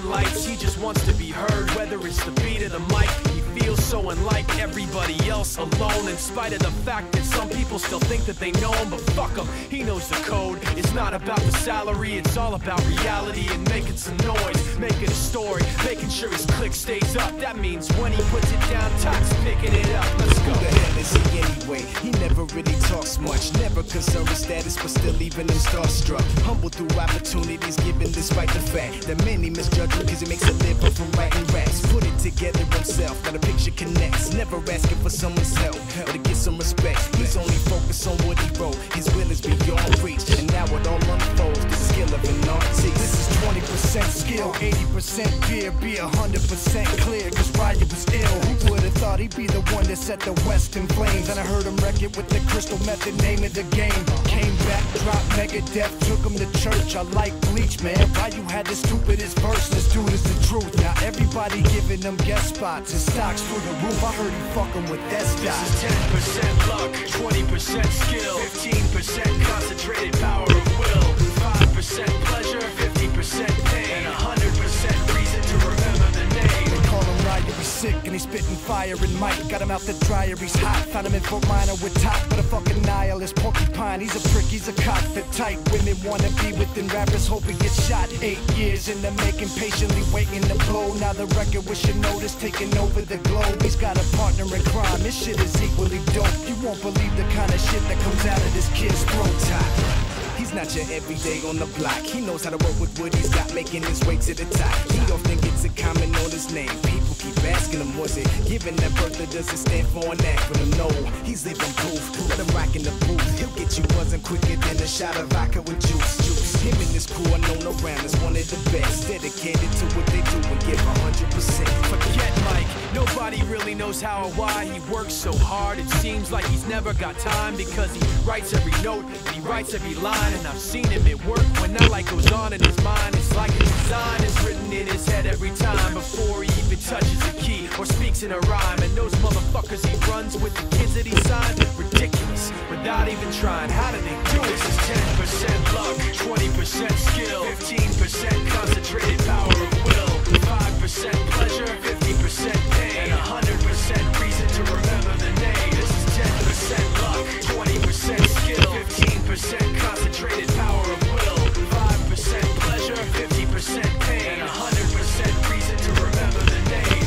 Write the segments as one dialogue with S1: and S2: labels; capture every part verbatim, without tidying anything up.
S1: lights, he just wants to be heard, whether it's the beat of the mic. He feels so unlike everybody else, alone, in spite of the fact that some people still think that they know him. But fuck him, he knows the code. It's not about the salary, it's all about reality and making some noise, making a story, making sure his click stays up. That means when he puts it down, Tox picking it up. Let's go.
S2: Who the hell is he anyway? He never really talks much, never concerned with status, but still leaving him starstruck. Humble through opportunities, given despite the fact that many misjudge him because he makes a living from writing raps. Put it together himself, got a picture connects, never asking for someone's help or to get some respect. He's only focused on what he wrote, his will is beyond reach, and now it all unfolds, the skill of an artist.
S3: This is twenty percent skill, eighty percent fear, be one hundred percent clear, cause Ryu was ill. Who would've thought he'd be the one that set the West in flames? And I heard him wreck it with the crystal method, name of the game. Came back, dropped Megadeth, took him to church. I like Bleach, man. Ryu had the stupidest verse, this dude is the truth. Now everybody giving them guest spots and stocks through the roof. I heard he fucking with that stock.
S1: This is ten percent luck, twenty percent skill, fifteen percent concentrated power of will, five percent pleasure, fifty percent pain, and one hundred percent reason to remember the name.
S3: They call him Ryu, he's sick and he's spitting fire and Mike got him out the dryer, he's hot. Found him in Fort Minor with top, but a fucking nihilist porcupine. He's a prick, he's a cock, the type women wanna be within rappers, hope he gets shot. Eight years in the making, patiently waiting to blow. Now the record with your notice taking over the globe. He's got a partner in crime, this shit is equally dope. You won't believe the kind of shit that comes out of this kid's throat.
S2: Top. He's not your everyday on the block. He knows how to work with what he's got, making his way to the top. He often gets a comment on his name. People keep asking him, was it given that birth that doesn't stand for an acronym? No, he's living proof. Let him rock in the booth. He'll get you buzzing quicker than a shot of vodka with juice. Juice. Him and his crew are known around as one of the best, dedicated to what they do and give one hundred percent.
S1: Forget Mike, nobody really knows how or why he works so hard. It seems like he's never got time, because he writes every note and he writes every line. And I've seen him at work when that light goes on in his mind. It's like a design is written in his head every time before he even touches a key or speaks in a rhyme. And those motherfuckers he runs with, the kids that he signed, ridiculous, without even trying. How do they do it? This is ten percent luck, twenty percent skill, fifteen percent concentrated power of will, five percent pleasure, fifty percent pain, and one hundred percent reason to remember the name. This is ten percent luck, twenty percent skill, fifteen percent concentrated power of will, five percent pleasure, fifty percent pain, and one hundred percent reason to remember the name.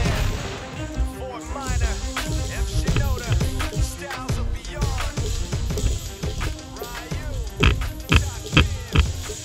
S1: Fort Minor, F. Shinoda, Styles of Beyond, Ryu, Tox Beer.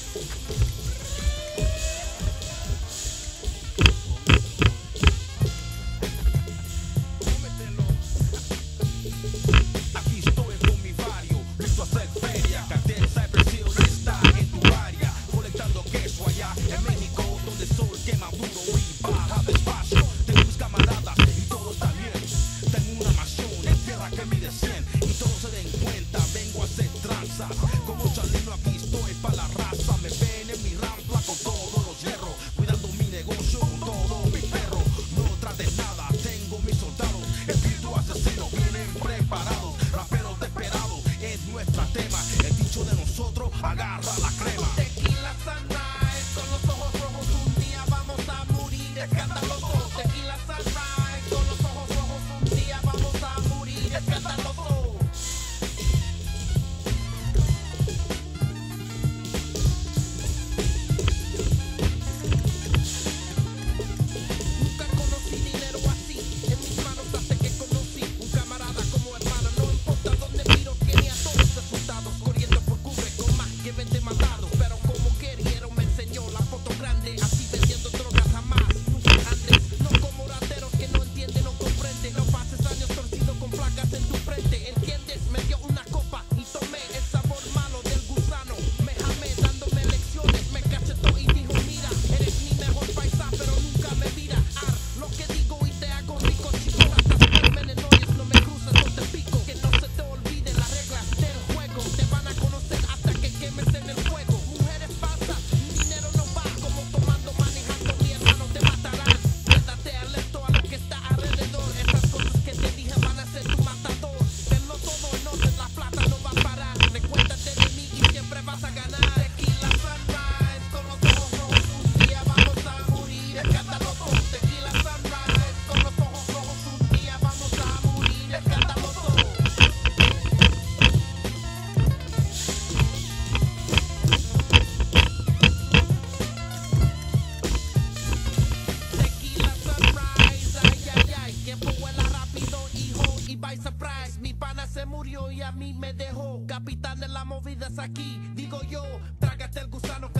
S4: Aquí estoy con mi barrio, listo a hacer feria. Cartel Cypress Hill está en tu área, colectando queso allá en México, donde el sol quema duro y baja despacio. Tengo mis camaradas y todo está bien. Tengo una mansión en tierra que mide cien y todos se den cuenta, vengo a hacer tranza. Como Chalino aquí estoy pa' la raza. Me ven en mi rampla con todos los hierros, cuidando mi negocio con todo mi perro. No trates nada, tengo mis soldados, espíritu asesino, vienen preparados. Raperos desesperados es nuestra tema. El dicho de nosotros, agarra la crema.
S5: Tequila Sunrise, con los ojos rojos un día vamos a morir escandaloso. Tequila Sunrise, con los ojos rojos un día vamos a morir escandaloso. Nunca conocí dinero así, en mis manos hasta que conocí un camarada como hermano. No importa dónde miro, tiene a todos resultados, corriendo por cubre con más que veinte mandados. dejó. Capitán de la movida es aquí, digo yo. Trágate el gusano